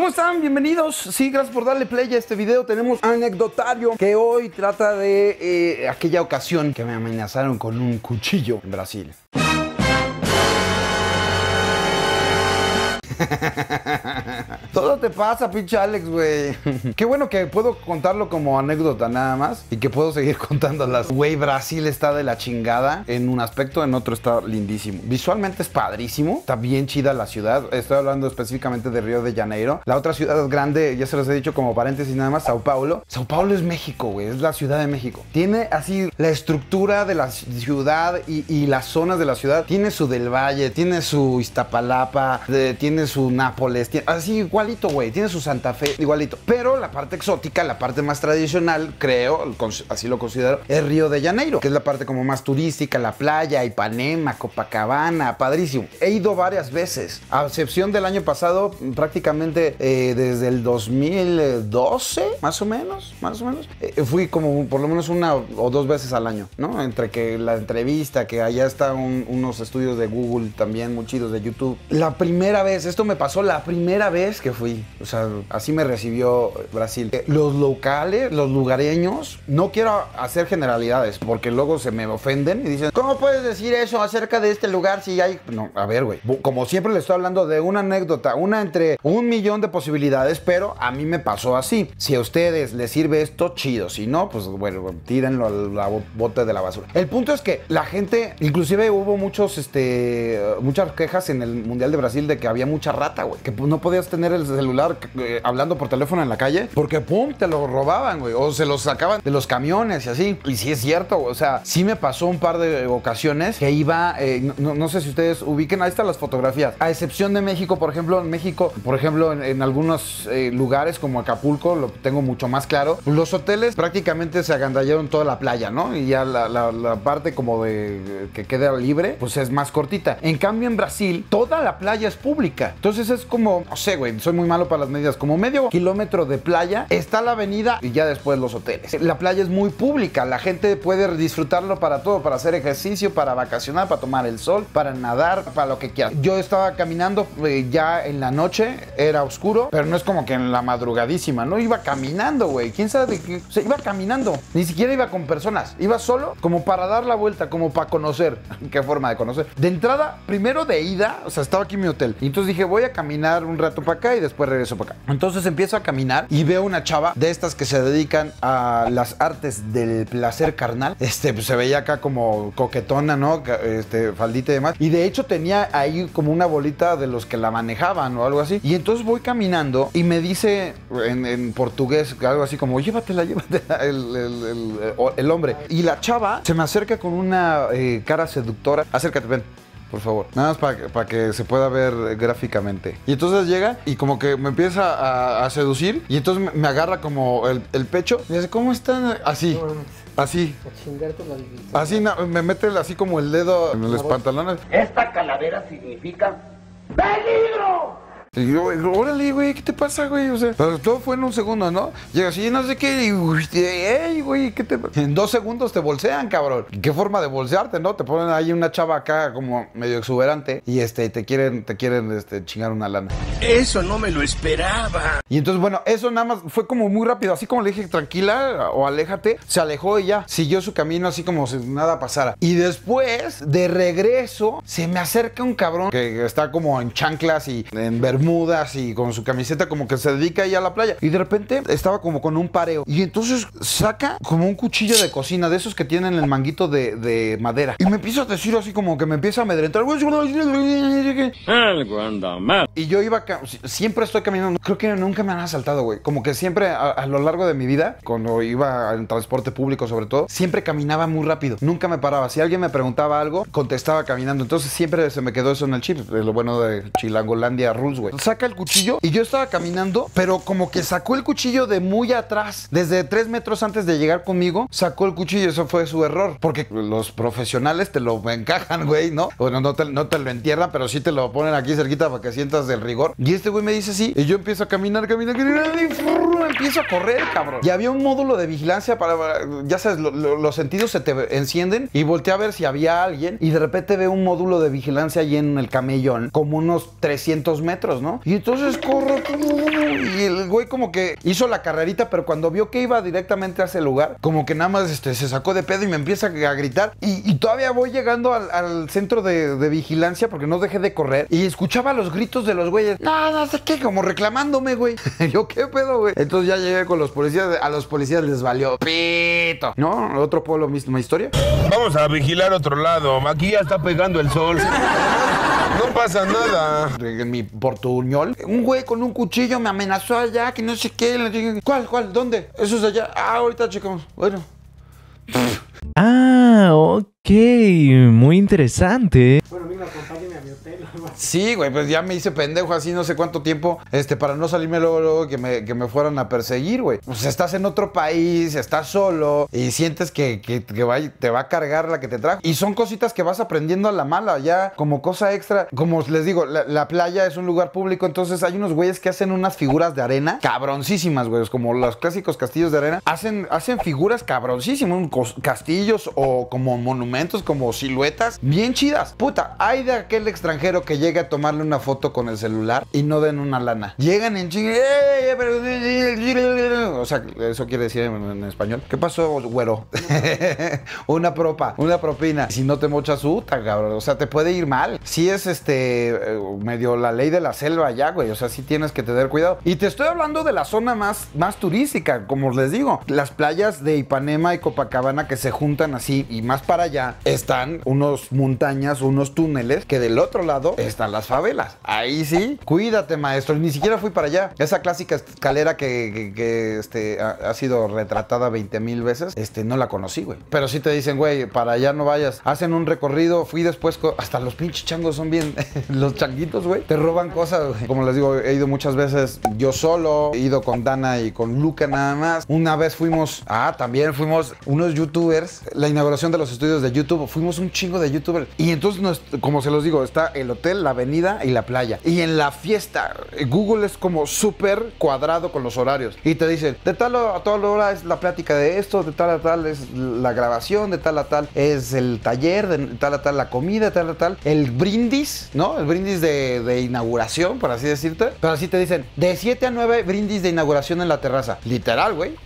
¿Cómo están? Bienvenidos. Sí, gracias por darle play a este video. Tenemos anecdotario que hoy trata de aquella ocasión que me amenazaron con un cuchillo en Brasil. Todo te pasa, pinche Alex, güey. Qué bueno que puedo contarlo como anécdota nada más y que puedo seguir contándolas. Güey, Brasil está de la chingada en un aspecto, en otro está lindísimo. Visualmente es padrísimo, está bien chida la ciudad. Estoy hablando específicamente de Río de Janeiro. La otra ciudad grande, ya se los he dicho como paréntesis nada más, Sao Paulo. Sao Paulo es México, güey, es la Ciudad de México. Tiene así la estructura de la ciudad y las zonas de la ciudad. Tiene su Del Valle, tiene su Iztapalapa, tiene su Nápoles, así igualito, güey, tiene su Santa Fe, igualito. Pero la parte exótica, la parte más tradicional, creo, así lo considero, es Río de Janeiro, que es la parte como más turística, la playa, Ipanema, Copacabana, padrísimo. He ido varias veces, a excepción del año pasado, prácticamente desde el 2012, más o menos. Fui como por lo menos una o dos veces al año, ¿no? Entre que la entrevista, que allá están unos estudios de Google también muy chidos de YouTube. La primera vez, esto me pasó la primera vez que fui, o sea, así me recibió Brasil. Los locales, los lugareños, no quiero hacer generalidades porque luego se me ofenden y dicen, ¿cómo puedes decir eso acerca de este lugar si hay...? No, a ver, güey, como siempre le estoy hablando de una anécdota, una entre 1.000.000 de posibilidades, pero a mí me pasó así. Si a ustedes les sirve esto, chido, si no, pues bueno, tírenlo al bote de la basura. El punto es que la gente, inclusive hubo muchas quejas en el Mundial de Brasil de que había mucha rata, güey, que no podías tener el celular hablando por teléfono en la calle porque pum, te lo robaban, güey, o se los sacaban de los camiones y así. Y sí es cierto, o sea, sí me pasó un par de ocasiones que iba, no sé si ustedes ubiquen, ahí están las fotografías, a excepción de México, por ejemplo, en algunos lugares como Acapulco, lo tengo mucho más claro, los hoteles prácticamente se agandallaron toda la playa, ¿no? Y ya la parte como de que queda libre, pues es más cortita. En cambio, en Brasil, toda la playa es pública. Entonces es como, no sé, güey, soy muy malo para las medidas, como medio kilómetro de playa, está la avenida y ya después los hoteles. La playa es muy pública, la gente puede disfrutarlo para todo, para hacer ejercicio, para vacacionar, para tomar el sol, para nadar, para lo que quieras. Yo estaba caminando ya en la noche, era oscuro, pero no es como que en la madrugadísima, no iba caminando, güey, quién sabe de qué, o sea, iba caminando, ni siquiera iba con personas, iba solo como para dar la vuelta, como para conocer. ¿Qué forma de conocer? De entrada, primero de ida, o sea, estaba aquí en mi hotel, y entonces dije, voy a caminar un rato para acá y después regreso para acá. Entonces empiezo a caminar y veo una chava de estas que se dedican a las artes del placer carnal. Pues se veía acá como coquetona, ¿no? Faldita y demás. Y de hecho tenía ahí como una bolita de los que la manejaban o algo así. Y entonces voy caminando y me dice en portugués algo así como, llévatela, el hombre. Y la chava se me acerca con una cara seductora. Acércate, ven, por favor. Nada más para que se pueda ver gráficamente. Y entonces llega y como que me empieza a seducir. Y entonces me agarra como el pecho. Y dice, ¿cómo están? Así. Así. Así me mete así como el dedo en los pantalones. Esta calavera significa ¡peligro! Y yo, órale, güey, ¿qué te pasa, güey? O sea, pero todo fue en un segundo, ¿no? Llega así, no sé qué, y, ey, güey, ¿qué te pasa? En 2 segundos te bolsean, cabrón. ¿Qué forma de bolsearte, no? Te ponen ahí una chava acá como medio exuberante y te quieren chingar una lana. Eso no me lo esperaba. Y entonces, bueno, eso nada más fue como muy rápido. Así como le dije, tranquila o aléjate, se alejó y ya. Siguió su camino así como si nada pasara. Y después, de regreso, se me acerca un cabrón que está como en chanclas y en bermudas y con su camiseta como que se dedica ahí a la playa. Y de repente estaba como con un pareo. Y entonces saca como un cuchillo de cocina, de esos que tienen el manguito de madera. Y me empieza a decir así como que me empieza a amedrentar. Algo anda mal. Y yo siempre estoy caminando. Creo que nunca me han asaltado, güey. Como que siempre a lo largo de mi vida, cuando iba en transporte público sobre todo, siempre caminaba muy rápido. Nunca me paraba. Si alguien me preguntaba algo, contestaba caminando. Entonces siempre se me quedó eso en el chip. Lo bueno de Chilangolandia Rules, güey. Saca el cuchillo y yo estaba caminando, pero como que sacó el cuchillo de muy atrás. Desde 3 metros antes de llegar conmigo, sacó el cuchillo. Eso fue su error. Porque los profesionales te lo encajan, güey, ¿no? Bueno, no te lo entierran, pero sí te lo ponen aquí cerquita para que sientas el rigor. Y este güey me dice sí. Y yo empiezo a caminar, y empiezo a correr, cabrón. Y había un módulo de vigilancia para ya sabes, los sentidos se te encienden y volteé a ver si había alguien. Y de repente veo un módulo de vigilancia ahí en el camellón, como unos 300 metros, ¿no? Y entonces corro, y el güey como que hizo la carrerita, pero cuando vio que iba directamente a ese lugar, como que nada más se sacó de pedo y me empieza a gritar. Y todavía voy llegando al centro de vigilancia porque no dejé de correr. Y escuchaba los gritos de los güeyes. No sé qué, como reclamándome, güey. Yo, ¿qué pedo, güey? Entonces ya llegué con los policías. A los policías les valió pito. ¿No? Otro pueblo, misma historia. Vamos a vigilar otro lado. Aquí ya está pegando el sol. No pasa nada. En mi portuñol, un güey con un cuchillo me amenazó allá, que no sé qué. Le dije, ¿cuál? ¿Dónde? Eso es allá. Ahorita checamos. Bueno. Ah, ok. Muy interesante. Bueno, venga, acompáñame a mi hotel. Sí, güey, pues ya me hice pendejo así no sé cuánto tiempo, para no salirme luego que me fueran a perseguir, güey. Pues estás en otro país, estás solo y sientes que te va a cargar la que te trajo. Y son cositas que vas aprendiendo a la mala, ya como cosa extra. Como les digo, la playa es un lugar público, entonces hay unos güeyes que hacen unas figuras de arena cabroncísimas, güey, como los clásicos castillos de arena. Hacen figuras cabroncísimas, castillos o como monumentos, como siluetas bien chidas. Puta, hay de aquel extranjero que llega a tomarle una foto con el celular y no den una lana. Llegan en chingue. O sea, eso quiere decir en español. ¿Qué pasó, güero? Una propina. Si no te mochas cabrón. O sea, te puede ir mal. Sí es medio la ley de la selva ya, güey. O sea, sí tienes que tener cuidado. Y te estoy hablando de la zona más turística, como les digo. Las playas de Ipanema y Copacabana que se juntan así y más para allá están unos montañas, unos túneles que del otro lado están las favelas. Ahí sí, cuídate, maestro. Ni siquiera fui para allá. Esa clásica escalera que ha sido retratada 20,000 veces, no la conocí, güey. Pero sí te dicen, güey, para allá no vayas. Hacen un recorrido, fui después, hasta los pinches changos son bien, los changuitos, güey, te roban cosas, güey. Como les digo, he ido muchas veces yo solo, he ido con Dana y con Luca nada más. Una vez también fuimos unos youtubers, la inauguración de los estudios de YouTube, fuimos un chingo de youtubers. Y entonces, como se los digo, está el hotel, la avenida y la playa. Y en la fiesta, Google es como súper cuadrado con los horarios. Y te dicen, de tal a tal hora es la plática de esto, de tal a tal es la grabación, de tal a tal es el taller, de tal a tal la comida, de tal a tal el brindis, ¿no? El brindis de inauguración, por así decirte. Pero así te dicen, de 7 a 9 brindis de inauguración en la terraza. Literal, güey.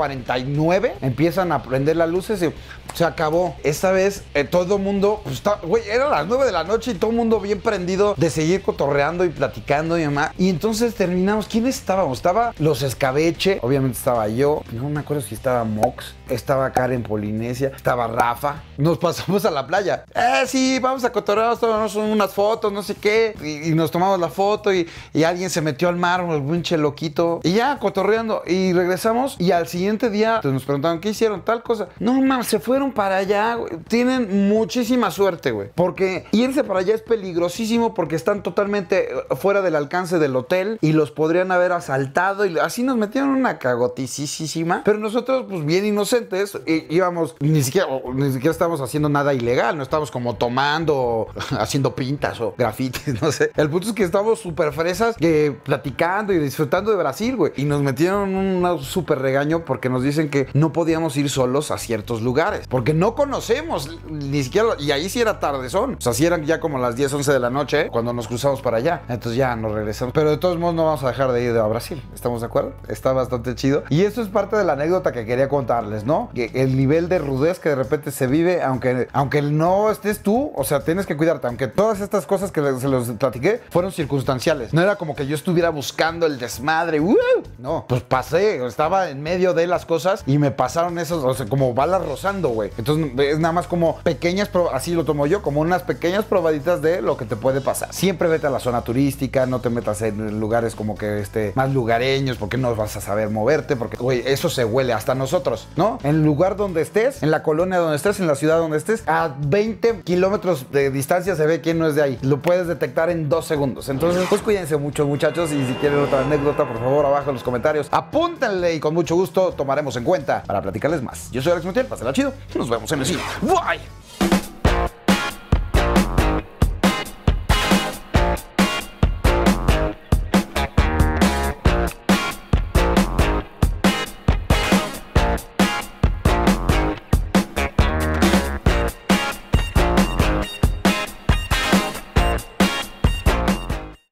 8:49 empiezan a prender las luces y se acabó. Esta vez todo el mundo, güey, eran las 9 de la noche y todo el mundo bien prendido de seguir cotorreando y platicando y demás. Y entonces terminamos. ¿Quiénes estábamos? Estaba los Escabeche, obviamente estaba yo, no me acuerdo si estaba Mox, estaba Karen Polinesia, estaba Rafa. Nos pasamos a la playa. Sí, vamos a cotorrear, tomamos unas fotos, no sé qué. Y nos tomamos la foto y alguien se metió al mar, un pinche loquito. Y ya, cotorreando. Y regresamos y al siguiente día nos preguntaron, ¿qué hicieron? Tal cosa. No, mames, se fueron para allá, güey. Tienen muchísima suerte, güey. Porque irse para allá es peligrosísimo porque están totalmente fuera del alcance del hotel y los podrían haber asaltado y así nos metieron una cagoticísima. Pero nosotros, pues bien inocentes, íbamos, ni siquiera estábamos haciendo nada ilegal, no estábamos como tomando, haciendo pintas o grafitis, no sé. El punto es que estábamos súper fresas, platicando y disfrutando de Brasil, güey. Y nos metieron un súper regaño porque nos dicen que no podíamos ir solos a ciertos lugares, porque no conocemos, ni siquiera, y ahí sí era tardezón. O sea, sí eran ya como las 10, 11 de la noche, cuando nos cruzamos para allá. Entonces ya nos regresamos. Pero de todos modos no vamos a dejar de ir a Brasil. ¿Estamos de acuerdo? Está bastante chido. Y eso es parte de la anécdota que quería contarles, ¿no? Que el nivel de rudez que de repente se vive, aunque no estés tú, o sea, tienes que cuidarte. Aunque todas estas cosas que se los platiqué fueron circunstanciales. No era como que yo estuviera buscando el desmadre. No, pues pasé. Estaba en medio de las cosas y me pasaron esos, o sea, como balas rozando, güey. Entonces es nada más como pequeñas, así lo tomo yo, como unas pequeñas probaditas de lo que te puede pasar. Siempre vete a la zona turística, no te metas en lugares como que más lugareños, porque no vas a saber moverte, porque, güey, eso se huele hasta nosotros, ¿no? En el lugar donde estés, en la colonia donde estés, en la ciudad donde estés, a 20 kilómetros de distancia se ve quién no es de ahí. Lo puedes detectar en 2 segundos. Entonces, pues cuídense mucho, muchachos, y si quieren otra anécdota, por favor, abajo en los comentarios, apúntenle y con mucho gusto tomaremos en cuenta para platicarles más. Yo soy Alex Montiel, pásenla chido, nos vemos en el siguiente. Bye.